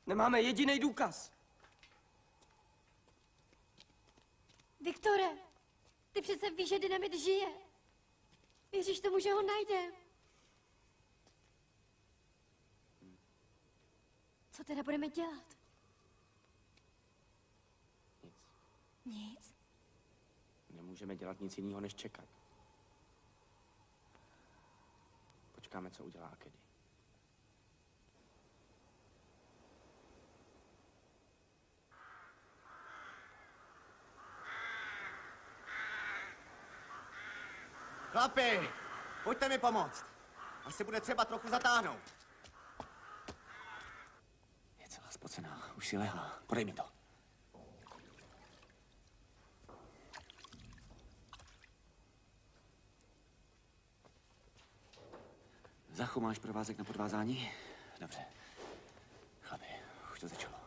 Nemáme jediný důkaz. Viktore, ty přece víš, že dynamit žije. Věříš tomu, že ho najdem? Co teda budeme dělat? Nic. Nic? Nemůžeme dělat nic jiného, než čekat. Počkáme, co udělá Kedy. Chlapi, pojďte mi pomoct. Asi bude třeba trochu zatáhnout. Je celá spocená, už si lehá. Podej mi to. Zachu, máš provázek na podvázání? Dobře. Chlapi, už to začalo.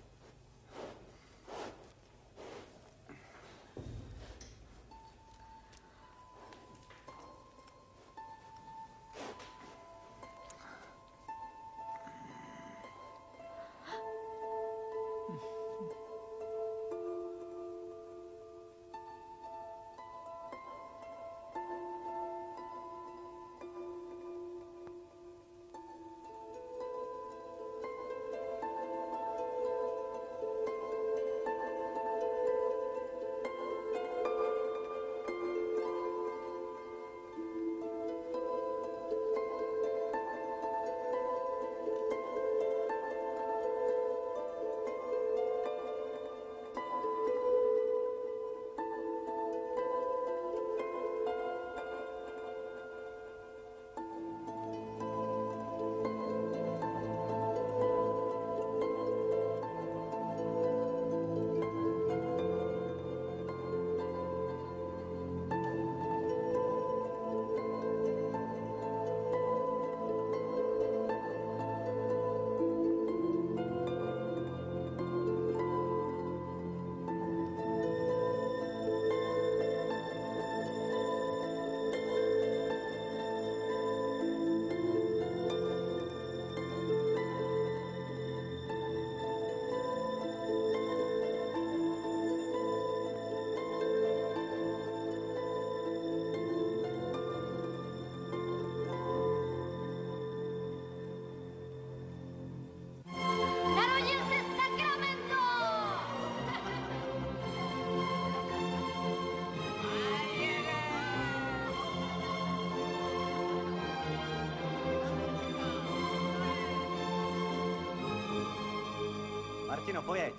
Martino, pojeď.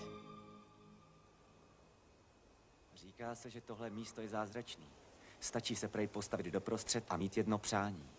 Říká se, že tohle místo je zázračný. Stačí se prej postavit doprostřed a mít jedno přání.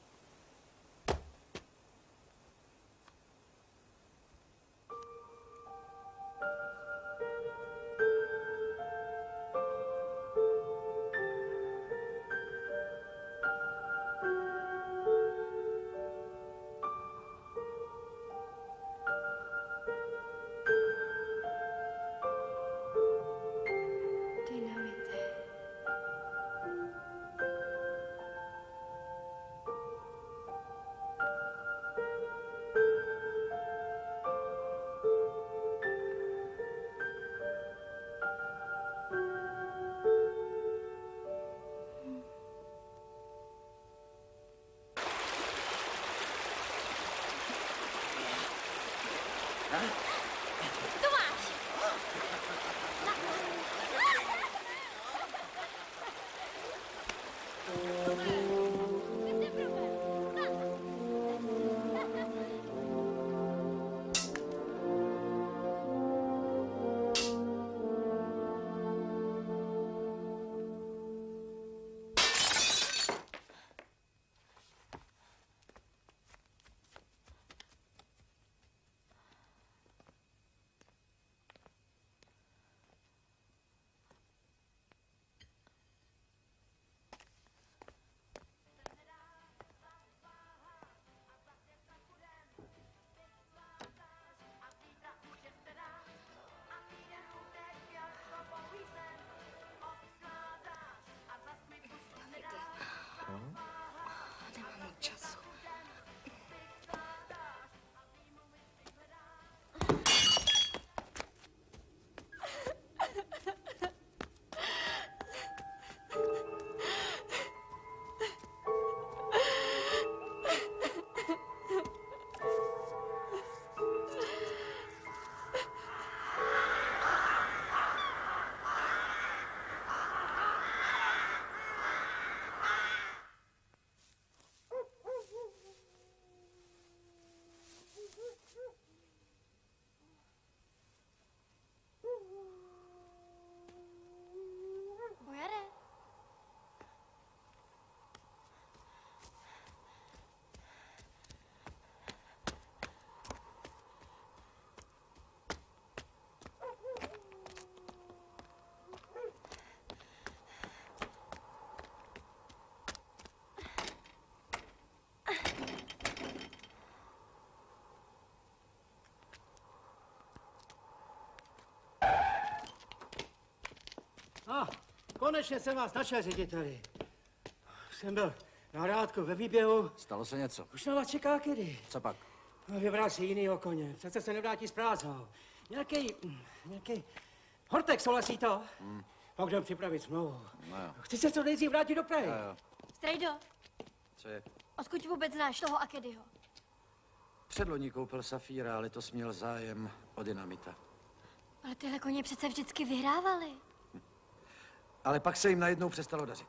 konečně jsem vás našel, řediteli. Jsem byl na rádku ve výběhu. Stalo se něco? Už na vás čeká kedy. Co pak? Vybral si jinýho koně. Přece se nevrátí s prázdnou. Nějaký Hortek, souhlasí to? Pak jdem připravit smlouvu. No jo. Chci se co nejdřív vrátit do Prahy. Jo. Strejdo, Co je? odkud vůbec znáš toho Akedyho? Předloni koupil Safíra, ale letos měl zájem o dynamita. Ale tyhle koně přece vždycky vyhrávali. Ale pak se jim najednou přestalo dařit.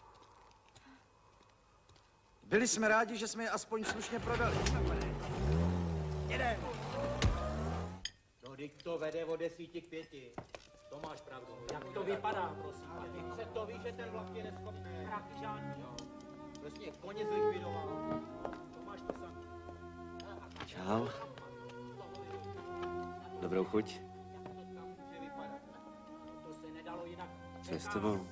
Byli jsme rádi, že jsme je aspoň slušně prodali. Jedem! No, když to vede od 10 k 5. To máš pravdu. Jak to vypadá, prosím? Se to ví, že ten vlak je neschopný. Prachy žádný. Jo. Prostě koně zlikvidoval. To máš to samý. Čau. Dobrou chuť. To se nedalo jinak. Co je s tebou?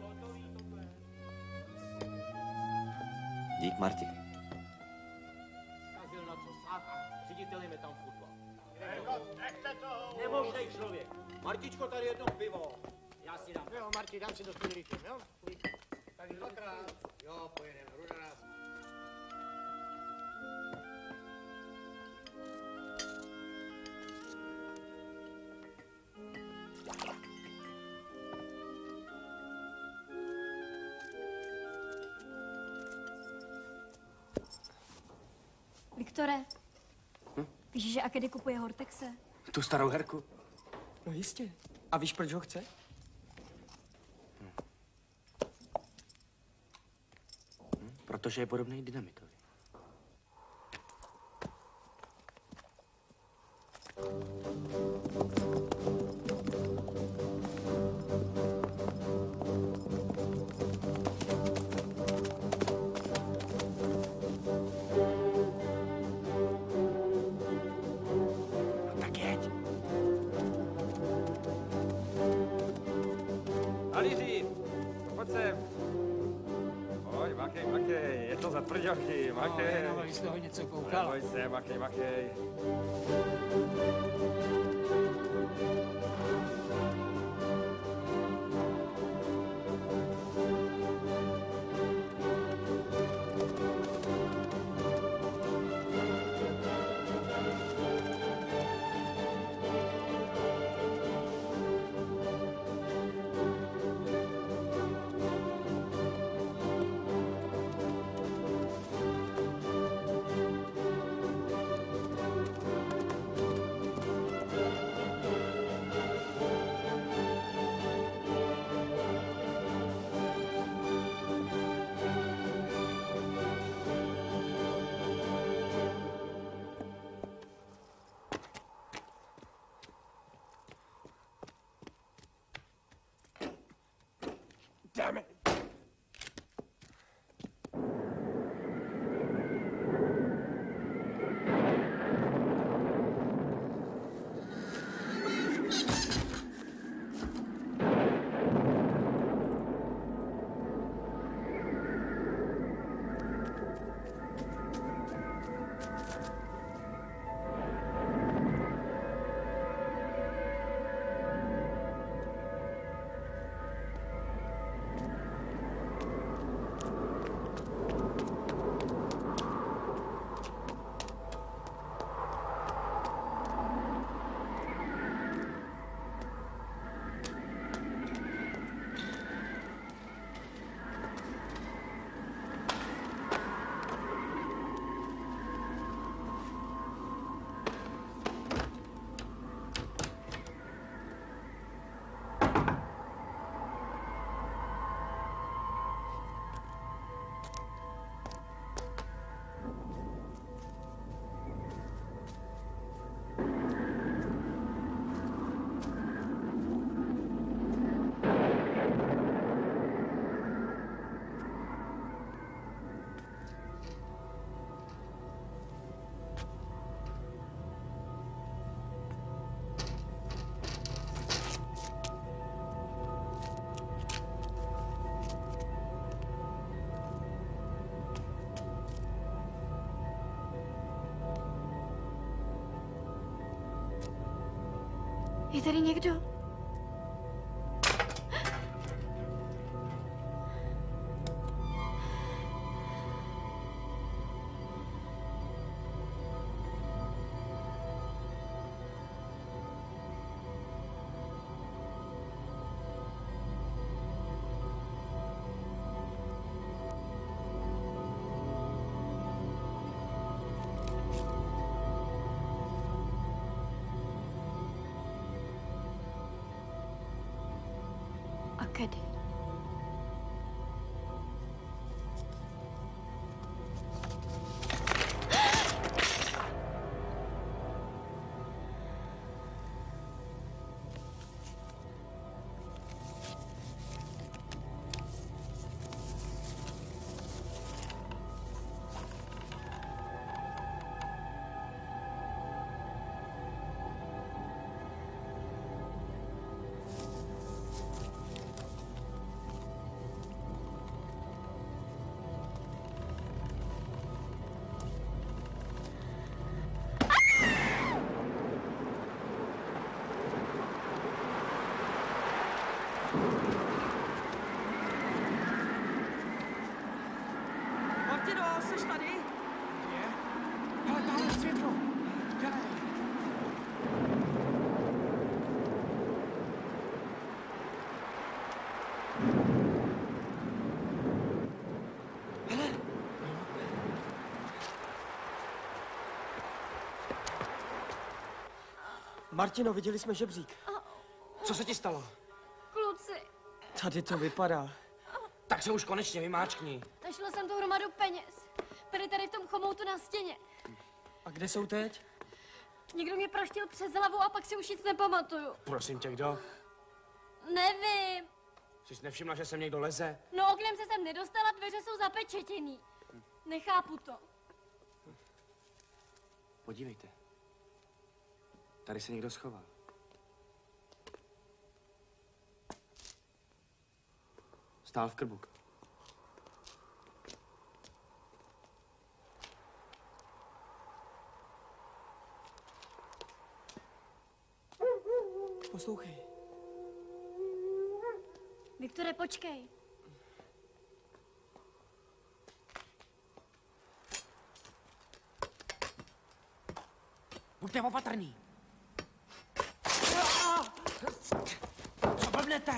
Dík, Marti. Zkazil na co sát a ředitelem je tam fotbal. Nechte to! Nemožnej člověk. Martičko, tady jedno pivo. Já si dám. Jo, Marti, dám si to stůlíkem, jo? Tady dvakrát. Jo, pojedeme, ruda. Viktore, víš, že Akedy kupuje Hortexe? Tu starou herku? No jistě. A víš, proč ho chce? Protože je podobný dynamitovi. No tak jeď. Halíři, pojď sem. Pojď, makej, je to za tvrďochy, makej. No, vy jste ho něco koukal. Pojď sem, makej. Dáme. Je tady někdo? Kedy? Martino, jsi tady? Je? Hele, tamhle světlo. Dělej. Hele. Martino, viděli jsme žebřík. Co se ti stalo? Kluci, Tady to vypadá. Tak se už konečně vymáčkni. našla jsem tu hromadu peněz. Byly tady v tom chomoutu na stěně. A kde jsou teď? Někdo mě praštil přes hlavu a pak si už nic nepamatuju. Prosím tě, kdo? Nevím. Jsi nevšimla, že sem někdo leze? No oknem se sem nedostala, dveře jsou zapečetěný. Nechápu to. Podívejte. Tady se někdo schoval. Stál v krbu. Poslouchej. Viktore, počkej. Buďte opatrný. Co blbnete?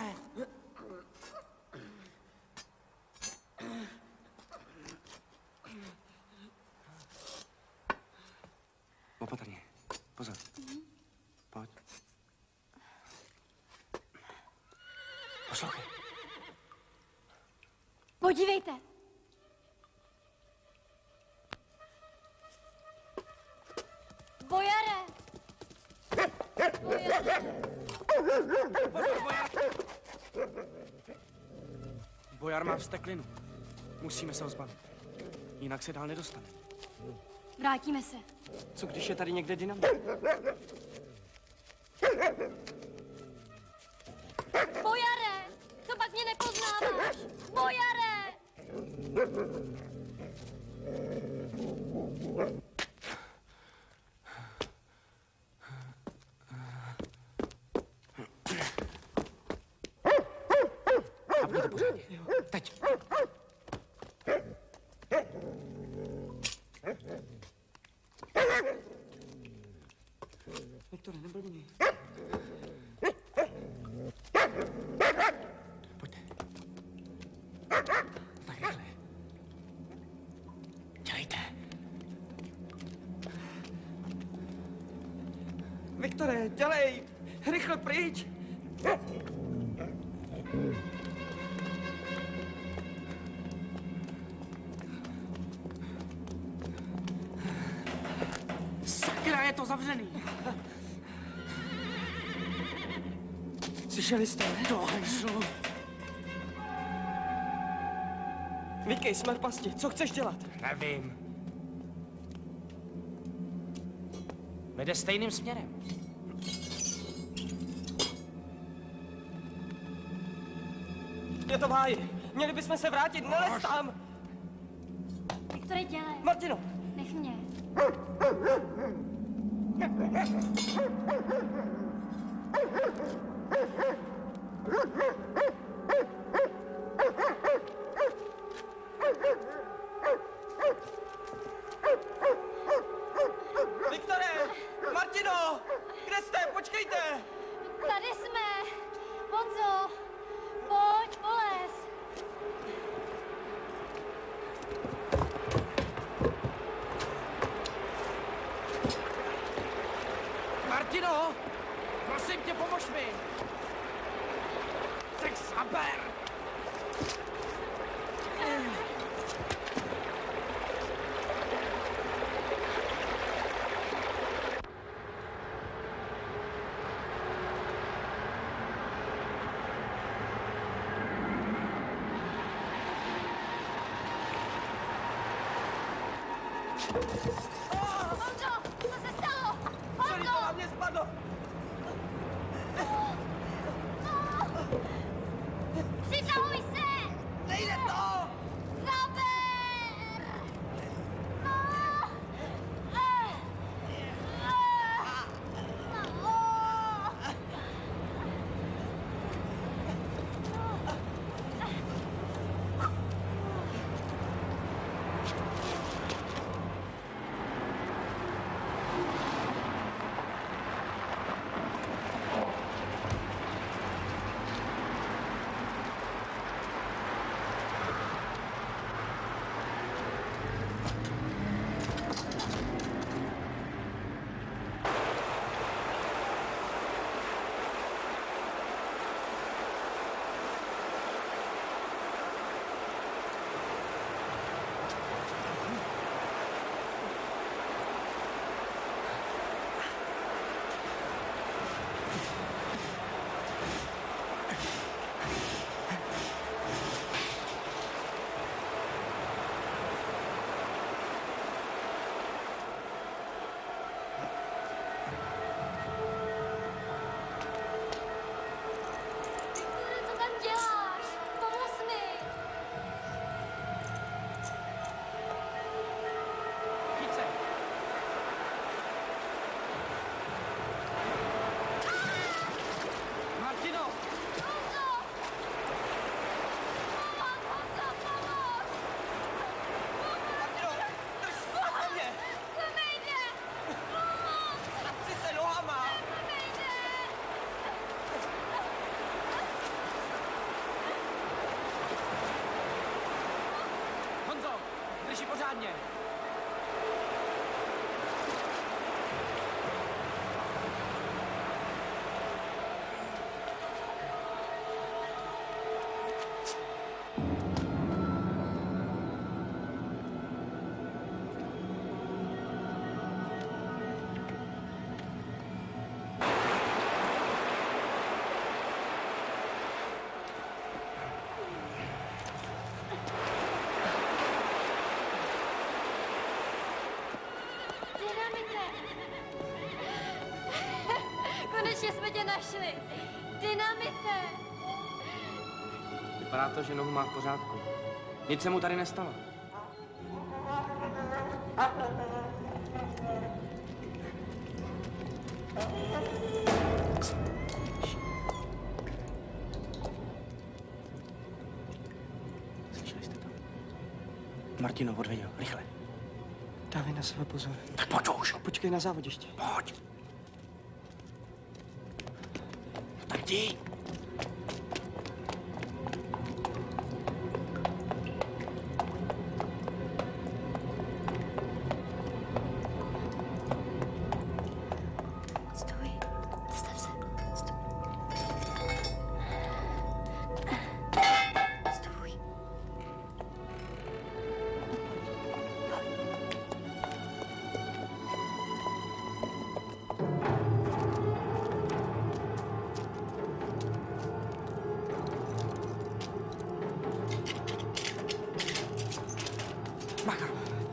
Opatrně. Pozor. Pojď. Poslouchej. Podívejte. Bojare! Bojar má vsteklinu. Musíme se ho zbavit. Jinak se dál nedostane. Vrátíme se. Co když je tady někde dynamit? Bojare! Co pak mě nepoznáváš? Bojare! Zapni to pořádně. Teď. Viktore, neblbni. Pojďte. Tak rychle. Dělejte. Viktore, dělej! Rychle pryč! Sakra, je to zavřený. Slyšeli jste? Do hajzlu. Víkej, jsme v pasti. Co chceš dělat? Nevím. Vede stejným směrem. Je to v háji. Měli bychom se vrátit. Nelez tam! Viktore, dělej. Martino! Nech mě. Viktore! Martino! Kde jste? Počkejte! Tady jsme. Honzo, pojď, polez. Martino! Prosím tě, pomož mi! Tak Saber! Honzo, co se stalo? Honzo! To na mě spadlo. Přitahuj se! Nejde to! Zaber! Co tam děláš? Pomoz mi! Více. Martino! Honzo! Pomoz, Honzo, pomoz! Martino, drž na mě! To nejde! Pomoz! Napři se nohama! To nejde! Honzo, drž ji pořádně! Dynamite! Konečně jsme tě našli! Dynamite! Vypadá to, že nohu má v pořádku. Nic se mu tady nestalo. Slyšeli jste to? Martino odvedl, rychle. Dávej na sebe pozor. Tak pojď už. Počkej na závodiště. Pojď. Tak jdi. Stůj. Stav se. Stůj. Bacha.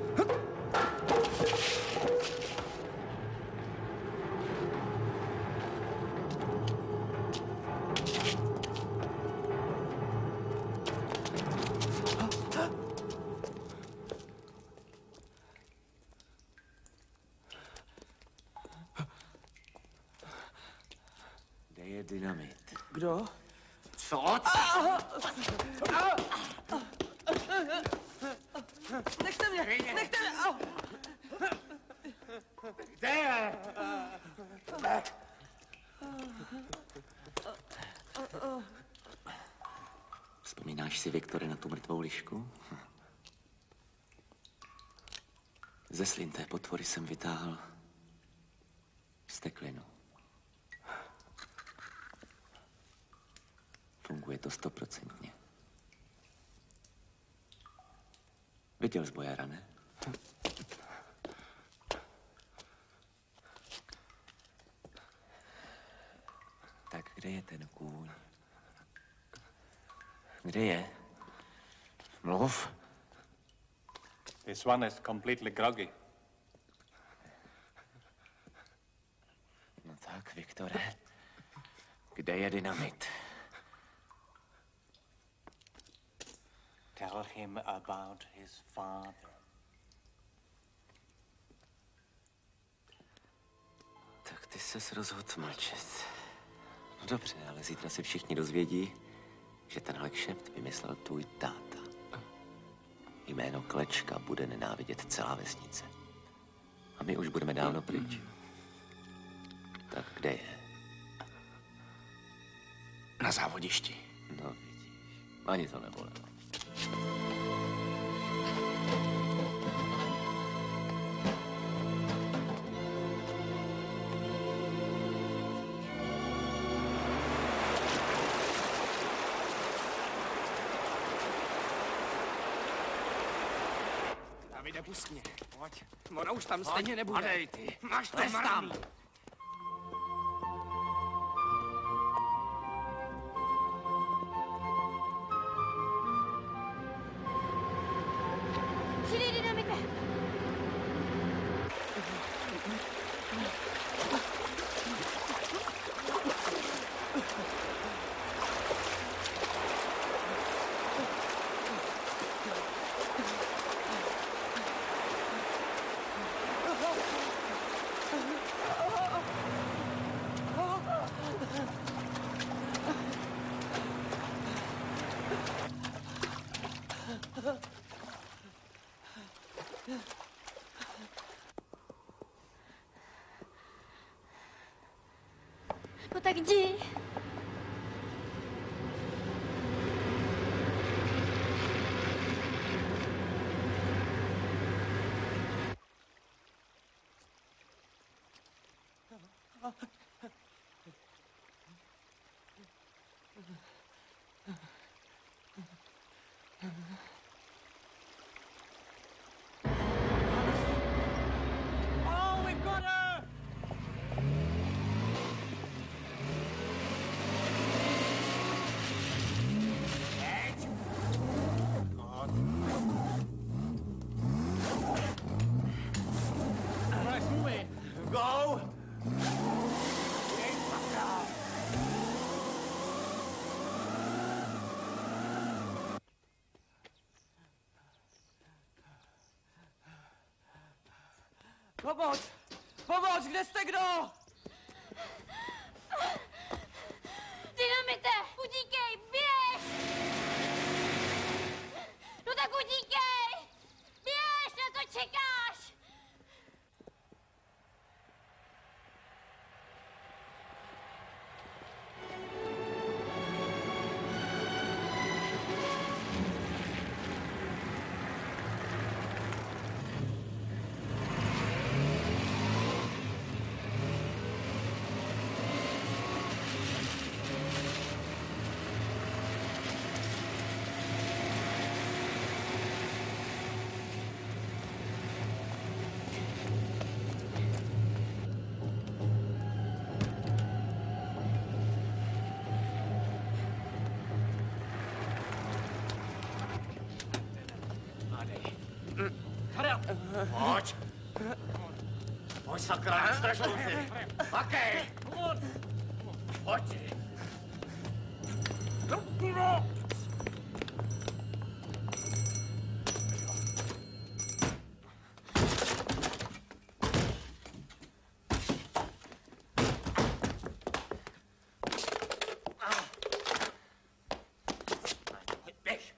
Kde je dynamit? Kdo? Co? Nechte mě! Nechte mě! Au! Kde je? Vzpomínáš si, Viktore, na tu mrtvou lišku? Ze slin té potvory jsem vytáhl steklinu. Funguje to 100%. Viděl jsi bojara, ne? Tak kde je ten kůň? Kde je? Mluv. This one is completely groggy. No tak, Viktore. Kde je dynamit? Tell him about his father. Tak ty ses rozhodl mlčet. No dobře, ale zítra se všichni dozvědí, že tenhle kšeft vymyslel tvůj táta. Jméno Klečka bude nenávidět celá vesnice. A my už budeme dávno pryč. Tak kde je? Na závodišti. No vidíš, ani to nebolelo. Davide, pust mě. Pojď. Ona už tam stejně nebude. Padej ty. Máš to Lez tam. marný. Přidej dynamite. No tak jdi. Oh, we've got her! Let's move it. Go! Pomoc! Pomoc, kde jste kdo? Dynamite, utíkej, běž! No tak utíkej! Běž, na co čekáš? Pojď! Pojď, sakra, nestrašlouci! Makej! Pojď! Běž!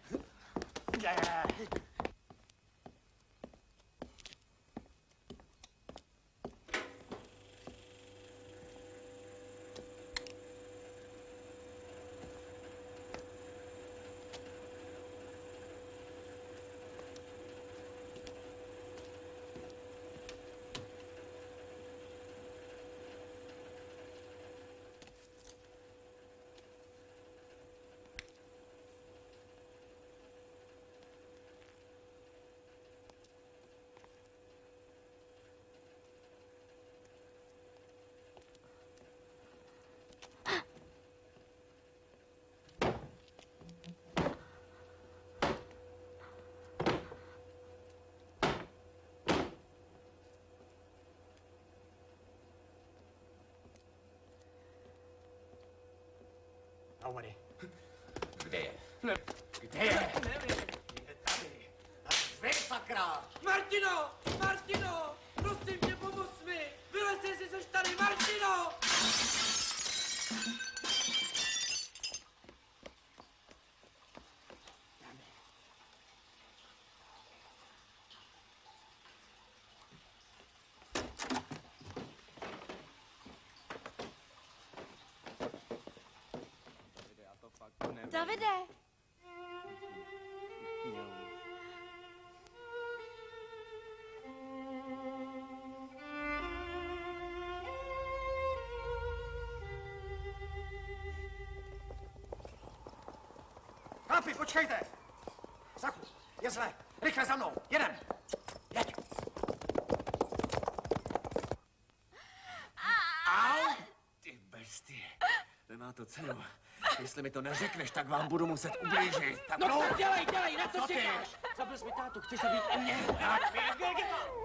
Do vody. Kde je? Kde je? Nevím. Je tady. Vy, sakra! Martino! Martino! Prosím tě, pomoz mi! Vylez, jestli jsi tady, Martino! Davide! Chlapi, počkejte! Sachu, je zle. Rychle za mnou. Jedem. Jeď. Au! Ty bestie. Nemá to cenu. Jestli mi to neřekneš, tak vám budu muset ublížit. Tak No tak dělej, na co ty? čekáš? Zabil jsi mi tátu, chceš zabít i mě? Tak, běž.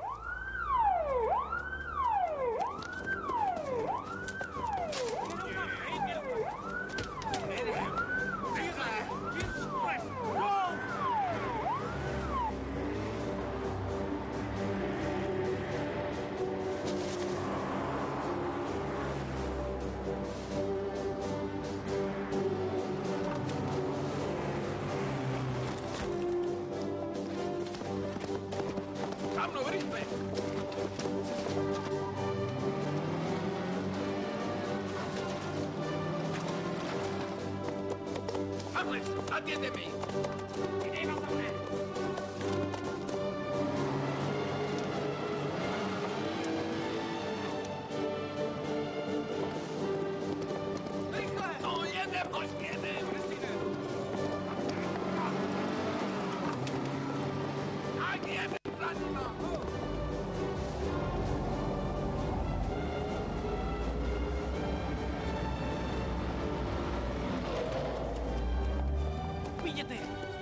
Hamlet, zaděte mi! Jdej na mne! Rychle! No, jedem, hoď, jedem! Tak jedem, Radima! Vidíte?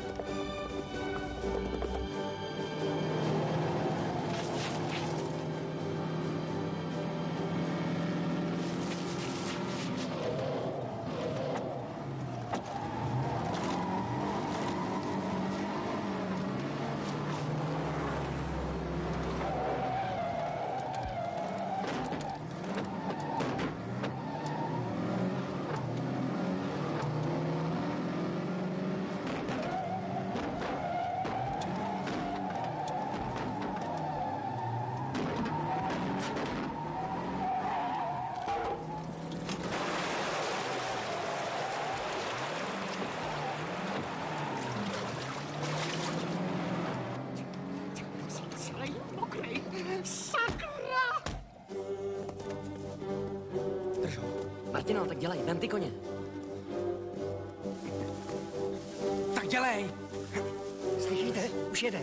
Martino, tak dělej, vem ty koně. Tak dělej! Slyšíte? Už jede.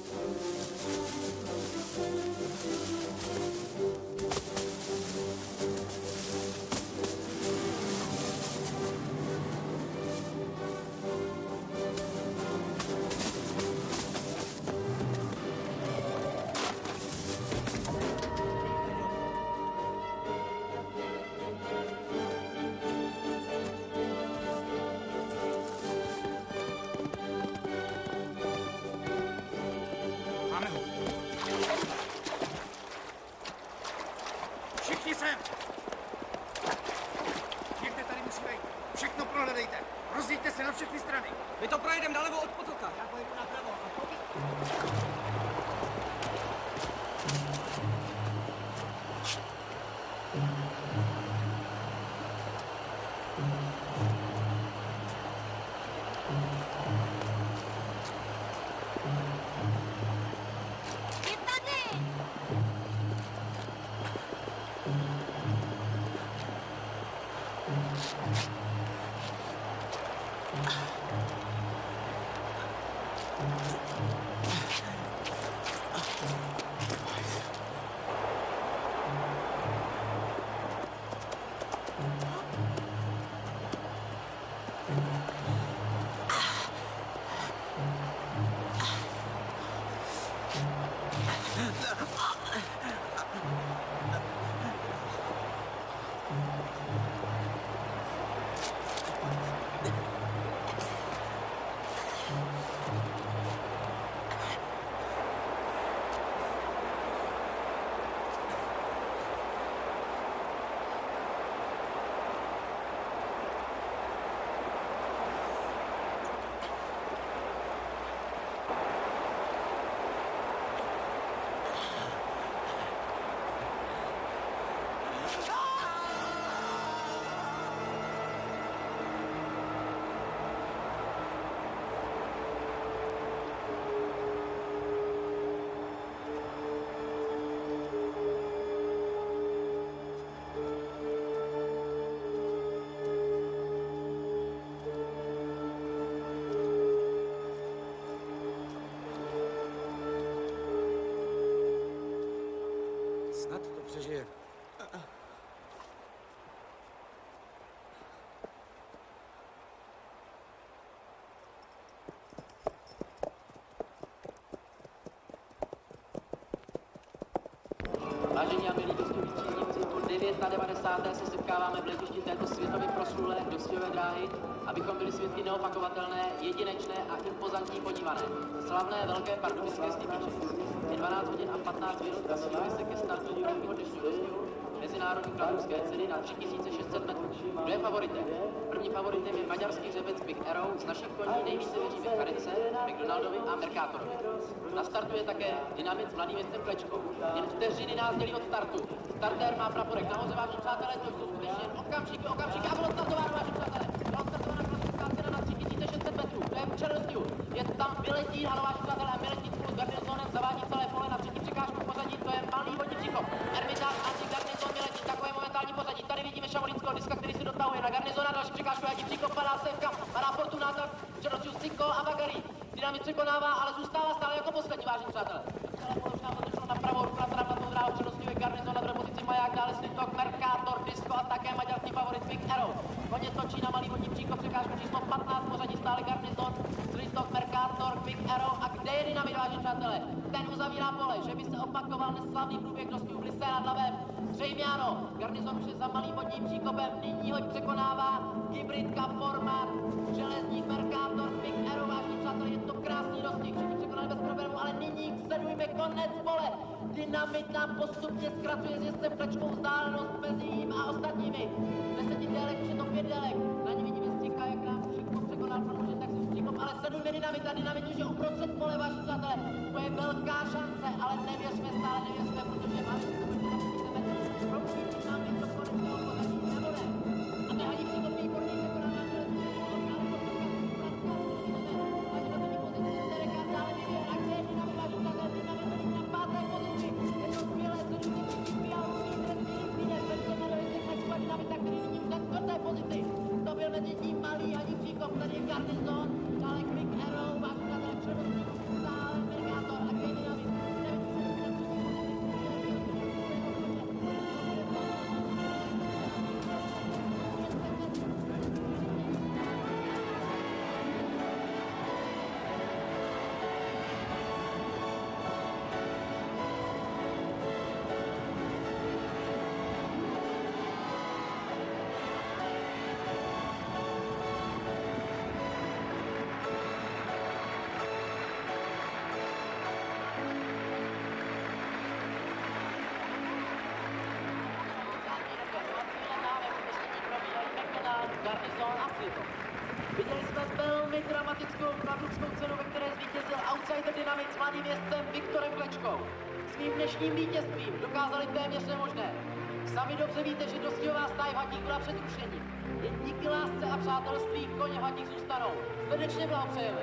Máme ho. Všichni sem! Někde tady musí být. Všechno prohledejte. Rozjďte se na všechny strany. My to projedeme nalevo od potoka. Já pojedu napravo. A to Je tady! Vážení a milí dostuví příznivci, po 99. se setkáváme v letišti této světově proslulé dostiové dráhy, abychom byli svědky neopakovatelné, jedinečné a impozantní podívané. Slavné velké pardubické stytiče. Je 12 hodin a 15 minut a cílíme se ke startu druhého dnešního dostihu mezinárodní kladruské ceny na 3600 metrů. Kdo je favoritem? Prvním favoritem je maďarský řebec Big Arrow, z našich koní nejvíce věříme Charice, McDonaldovi a Mercatorovi. Na startu je také Dynamit s mladým městem Klečkou. Jen vteřiny nás dělí od startu. Startér má praporek nahoře, vážení přátelé, to jsou skutečně okamžiky a bylo startováno, vážení přátelé. Byla startována klasická cena na 3600 metrů. To je vůči rozdílu. Je tam Miletín, ano, vážení přátelé, a Miletín spolu s Garnizonem zavádí celé pole na třetí překážku pořadí, to je malý vodní příkop. Ermitář, Andy, Garnizon, Miletín, takové momentální pořadí. Tady vidíme šavolínského diska, který se dotahuje na Garnizona, další překážku, jaký příkop, padá Sevka, padá Fortunáta, předostřil Siko a Bagari. Dynamit překonává, ale zůstává stále jako poslední, vážení přátelé. Celé pole už nám otočilo na pravou ruku, na travnatou dráhu, předostřil Garnizon, na druhé pozici Maják, dále Slitok, Mercator, Disco a také maďarský favorit Big Arrow. Koně točí na malý vodní příkop, překážku číslo 15, pořadí stále Garnizon, Slitok, Mercator, Big Arrow a kde je Dynamit, vážení přátelé? Ten uzavírá pole, že by se opakoval neslavný průběh dostihu v Lysé nad Labem. Zřejmě ano, Garnizon už je za malým vodním příkopem, nyní hoď překonává hybridka formát, železník Mercator, Big Arrow, vážení přátelé, je to krásný dostih, všichni překonali bez problému, ale nyní sledujme konec pole. Dynamit nám postupně zkracuje s jezdcem Klečkou vzdálenost mezi jím a ostatními. 10 délek, už je to 5 délek, na ní vidíme Stříka, jak nám všechno překonal protože tak si Stříkov, ale sledujme Dynamit a Dynamit už je uprostřed pole, vážení přátelé. To je velká šance, ale nevěřme stále, nevěřme, protože máme to byl mezi tím malý Hadí Příkop, tady je Garnizon, dále Quick Arrow, vážení přátelé, předostří, stále Mercator a Dynamit. Garnizon a Slitok. Viděli jsme velmi dramatickou kladruckou cenu, ve které zvítězil outsider Dynamit s mladým jezdcem Viktorem Klečkou. Svým dnešním vítězstvím dokázali téměř nemožné. Sami dobře víte, že dostihová stáj v Hatích byla před rušením. Jen díky lásce a přátelství koně v Hatích zůstanou. Srdečně blahopřejeme.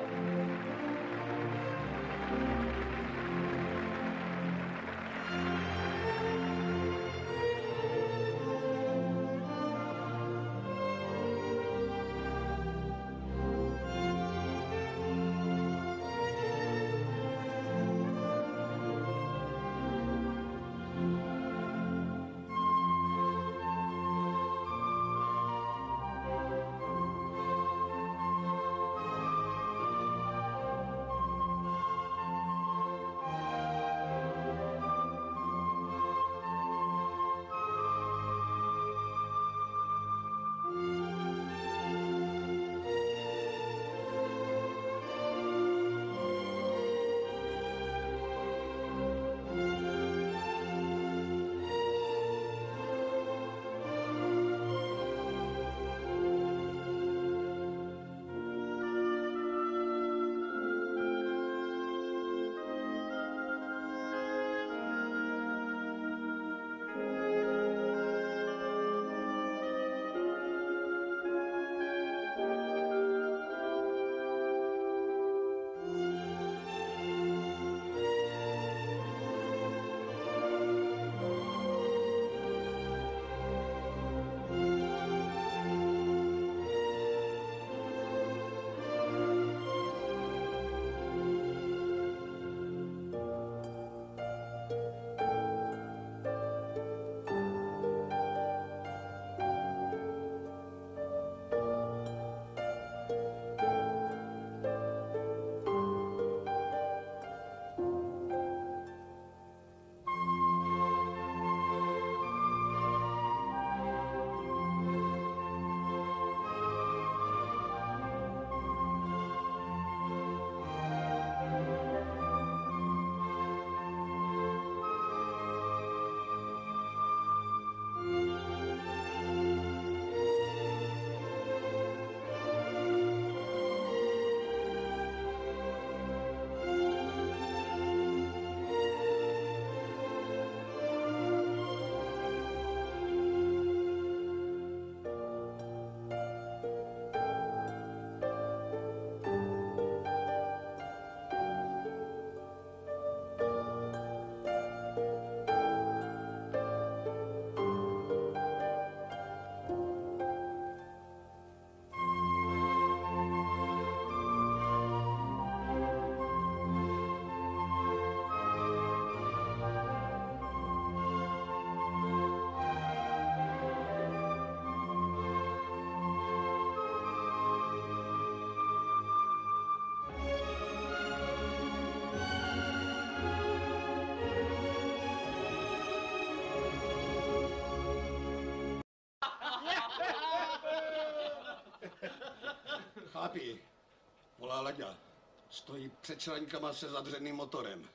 Chlapi, volá Laďa. Stojí před členkama se zadřeným motorem.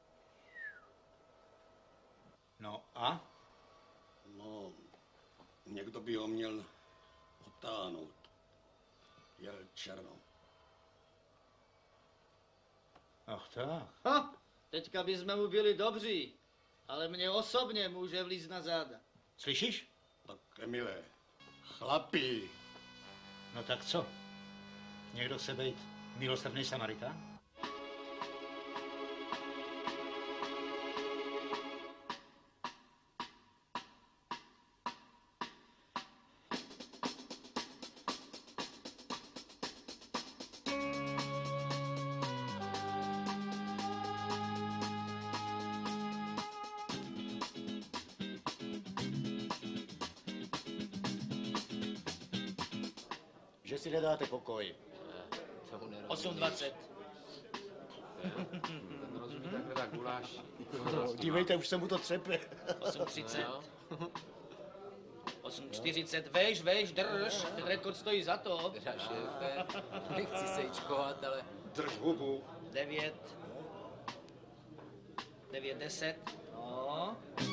No a? No, někdo by ho měl otáhnout. Jel černou. Ach tak. Ha, teďka bychom mu byli dobří, ale mě osobně může vlízt na záda. Slyšíš? Tak Emile, chlapi. No tak co? Někdo chce být milosrdný Samaritán? Že si nedáte pokoj. 8:20. Ten rozumí takhle tak guláš. Dívejte, už se mu to třepe. 8:30. 8:40. Veš, drž. Ten rekord stojí za to. Teda šéfe, nechci sejčkovat, ale... Drž hubu. 9. 9:10. No.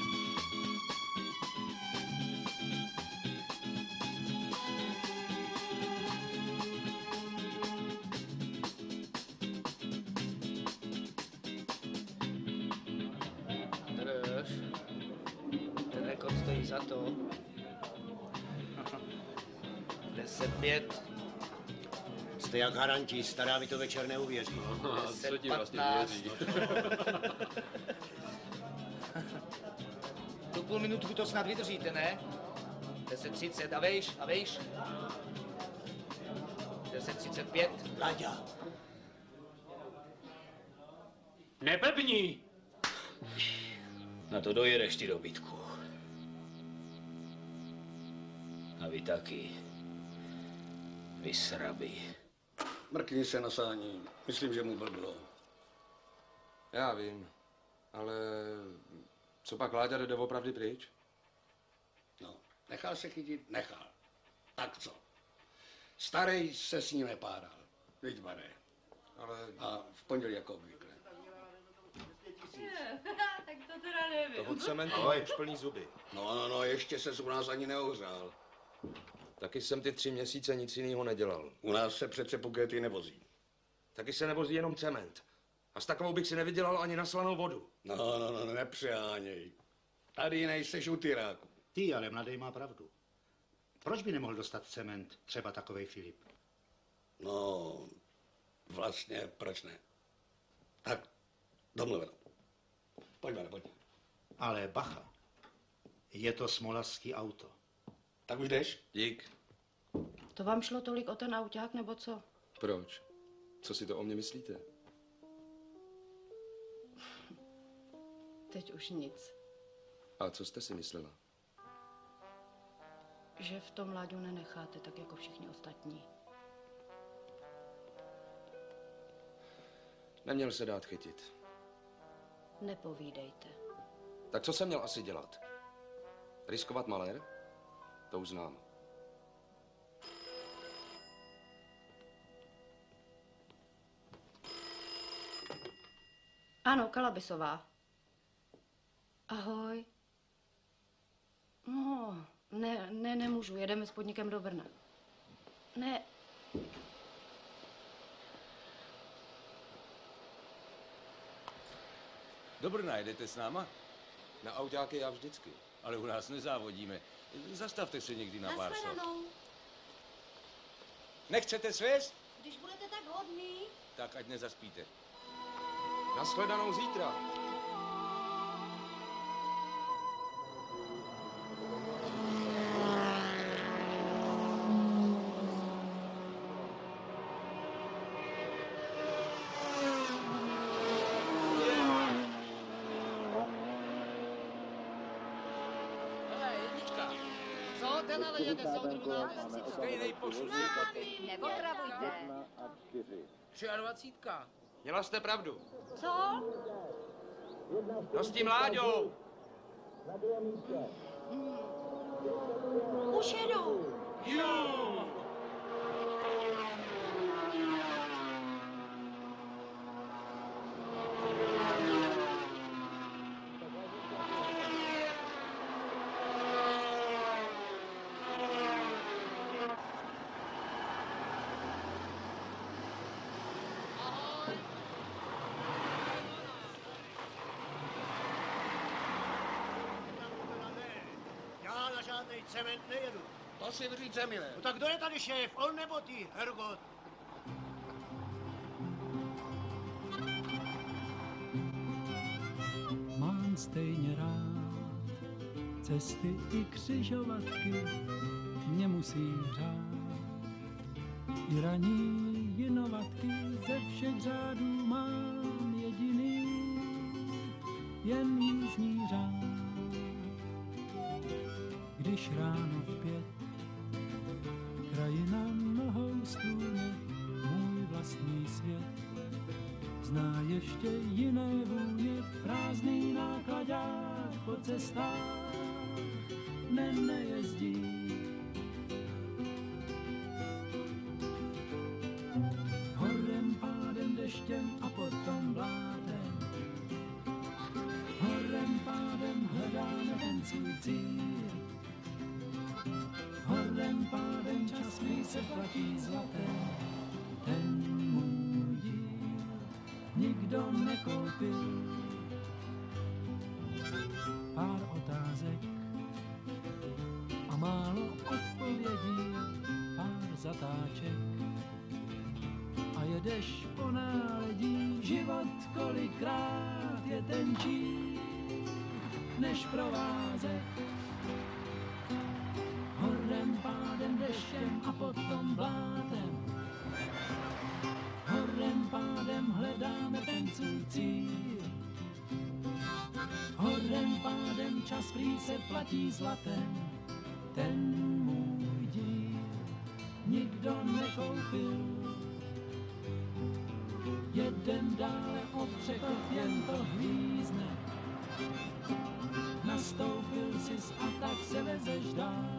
Drž. Ten rekord stojí za to. 10:05. Jste jak haranti, stará mi to večer neuvěří. Co ti vlastně věří? Tu půl minutku to snad vydržíte, ne? 10:30 a vejš. 10:35. Láďa. Neblbni! Na to dojedeš ty dobytku. A vy taky. Vy srabi. Mrkni se na sání. Myslím, že mu blblo. Já vím, ale co pak Láďa jde doopravdy pryč? No, nechal se chytit? Nechal. Tak co? Starej se s ním nepáral. Viď, Mare. Ale... A v pondělí jako obvykle. Tak to teda nevím. Toho cementu má už plný zuby. No, ještě ses u nás ani neohřál. Taky jsem ty 3 měsíce nic jiného nedělal. U nás se přece pukety nevozí. Taky se nevozí jenom cement. A s takovou bych si nevydělal ani na slanou vodu. No, nepřeháněj. Tady nejseš u tyráku. Ty, ale mladý má pravdu. Proč by nemohl dostat cement třeba takovej Filip? No, vlastně, proč ne? Tak, domluveno. Pojďme. Ale bacha, je to smolařský auto. Tak už jdeš? Dík. To vám šlo tolik o ten auták, nebo co? Proč? Co si to o mě myslíte? Teď už nic. A co jste si myslela? Že v tom Láďu nenecháte tak jako všichni ostatní. Neměl se dát chytit. Nepovídejte. Tak co jsem měl asi dělat? Riskovat malér? To už znám. Ano, Kalabisová. Ahoj. No, nemůžu, jedeme s podnikem do Brna. Ne. Do Brna jedete s náma? Na autáky já vždycky. Ale u nás nezávodíme. Zastavte se někdy na pár slov. Nechcete svést? Když budete tak hodný. Tak ať nezaspíte. Nashledanou zítra. Co? Ten ale jede soudruha. Stejnej pošlu. Nepotravujte. 23. Měla jste pravdu. Co? No s tím Láďou. Už jedu. Jo. žádnej cement nejedu. To si vyříct, Emile. No tak kdo je tady šéf, on nebo ty, Hergot? Mám stejně rád cesty i křižovatky, mě musí řád. I raní jinovatky ze všech řádů mám jediný, jen jízdní řád. Když ráno v 5 krajina nohou stůně, můj vlastní svět zná ještě jiné vůně, prázdný nákladák po cestách nejezdí. Horem, pádem, deštěm a potom bládem, horem, pádem hledáme ten svůj cíl. Horem, pádem čas mi se platí zlatem, ten můj díl nikdo nekoupil. Pár otázek a málo odpovědí, pár zatáček a jedeš po náledí. Život kolikrát je tenčí než provázek. Horem, pádem, deštěm a potom blátem, horem, pádem hledáme ten svůj cíl. Horem, pádem čas prý se platí zlatem, ten můj díl nikdo nekoupil. Jedem dále o přechod, jen to hlízne, nastoupil sis a tak se vezeš dál.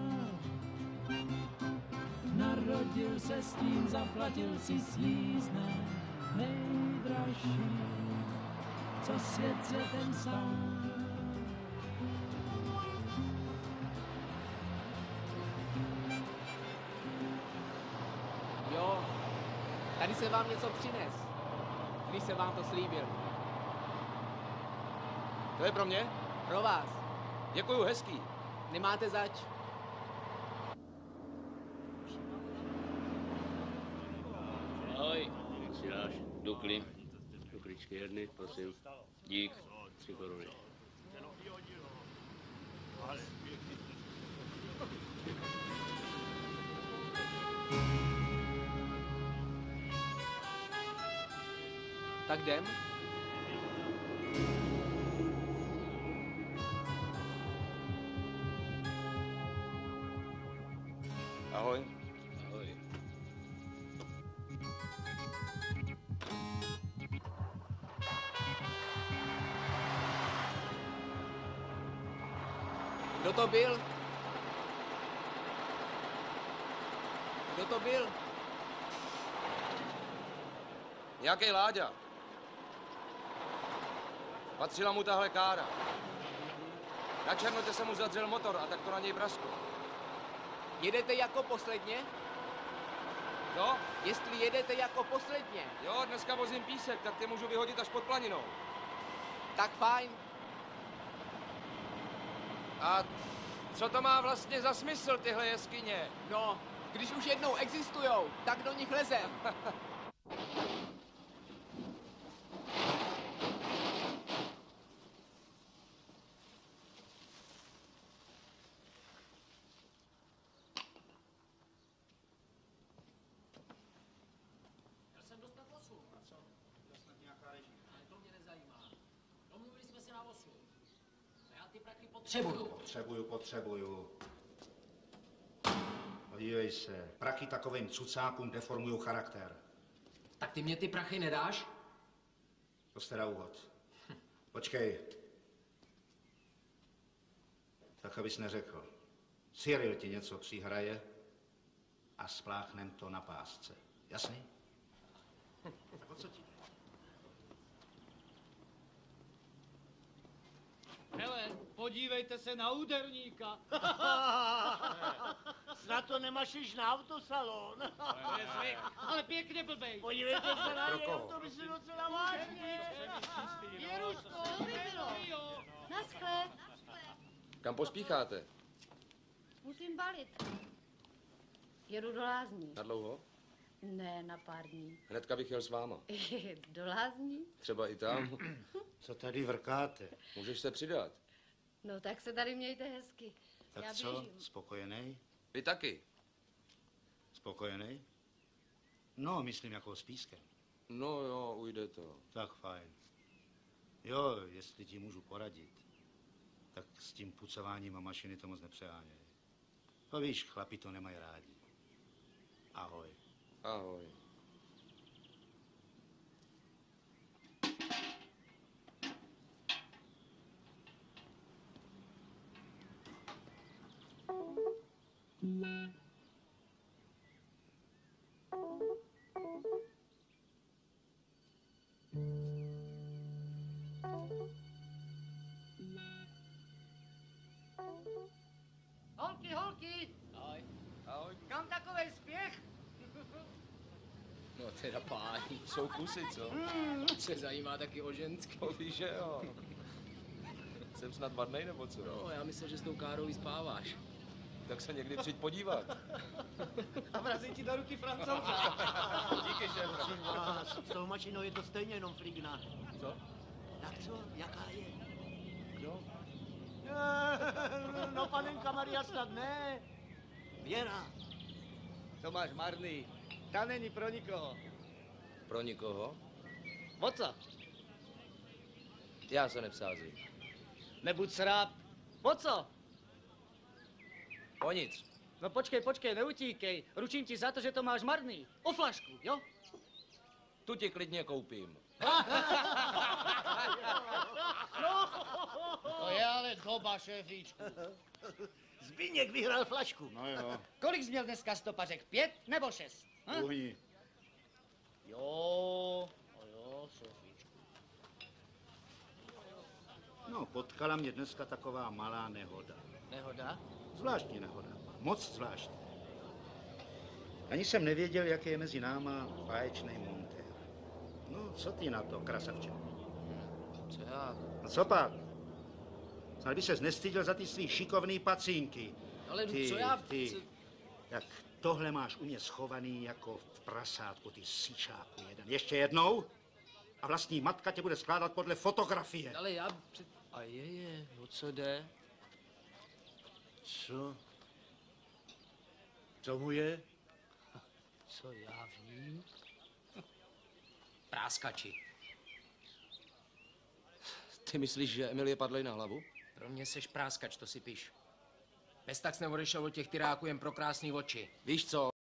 Narodil se s tím, zaplatil si jízdné, nejdražší, co svět se ten stál. Jo, tady se vám něco přines, když se vám to slíbil. To je pro mě? Pro vás. Děkuju, hezký. Nemáte zač. Ahoj, jak si dáš? Dukly. Dukličky jedny, prosím. Dík, 3 koruny. Tak jdem? Ahoj. Ahoj. Kdo to byl? Kdo to byl? Nějaký Láďa. Patřila mu tahle kára. Na Černote se mu zadřel motor a tak to na něj prasklo. Jedete jako posledně? No? Jestli jedete jako posledně. Jo, dneska vozím písek, tak ty můžu vyhodit až pod planinou. Tak fajn. A co to má vlastně za smysl, tyhle jeskyně? No, když už jednou existujou, tak do nich lezem. Potřebuju. Podívej se, prachy takovým cucákům deformují charakter. Tak ty mě ty prachy nedáš? To jste na úvod. Počkej. Tak abys neřekl. Cyril ti něco přihraje a spláchnem to na pásce. Jasný? Tak o co ti? Hele, podívejte se na úderníka. Snad to nemašliš na autosalon. Ale pěkně blbej. Podívejte se na Pro něj, koho? to myslí docela vážně. Jeruško, Naschle. Kam pospícháte? Musím balit. Jedu do Lázní. Na dlouho? Ne, na pár dní. Hnedka bych jel s váma. Do Lázní? Třeba i tam. Co tady vrkáte? Můžeš se přidat. No tak se tady mějte hezky. Tak Já co, běžím. spokojený? Vy taky. Spokojený? No, myslím jako s pískem. No jo, ujde to. Tak fajn. Jo, jestli ti můžu poradit, tak s tím pucováním a mašiny to moc nepřeháněj. No víš, chlapi to nemají rádi. Ahoj. Ahoj. Holky, holky! Ahoj. Ahoj. Kam takovej spěch? No teda páni. Jsou kusy, co? Se zajímá taky o ženský. To víš, že jo. Jsem snad vadnej, nebo co? No, já myslím, že s tou Károu vyspáváš. Tak se někdy přijď podívat. A vrazím ti do ruky Francouza. Díky, šéfe. Prosím vás, s tou mašinou je to stejně jenom flígna. Co? Tak co, jaká je? Kdo? No, panenka Maria snad ne. Věra. To máš marný. Ta není pro nikoho. Pro nikoho? O co? Já se nevsázím. Nebuď sráp. O co? O nic. No počkej, neutíkej. Ručím ti za to, že to máš marný. O flašku, jo? Tu ti klidně koupím. To je ale doba, šéfíčku. Zbigněk vyhrál flašku. No jo. Kolik jsi měl dneska stopařek? 5 nebo 6? Uhni. Jo, šéfíčku. No, potkala mě dneska taková malá nehoda. Nehoda? Zvláštní nehoda. Moc zvláštní. Ani jsem nevěděl, jaký je mezi náma báječný montér. No, co ty na to, krasavče? Co já? No co pak? Snad by ses nestyděl za ty svý šikovný pacínky. Ale ty, co já... Jak tohle máš u mě schovaný jako v prasátku, ty síčáku jeden. Ještě jednou? A vlastní matka tě bude skládat podle fotografie. Ale já... A o co jde? Co? Co mu je? Co já vím? Práskači. Ty myslíš, že Emilie padly na hlavu? Pro mě seš práskač, to si píš. Bez tak jsem odešel od těch tyráků jen pro krásný oči. Víš co?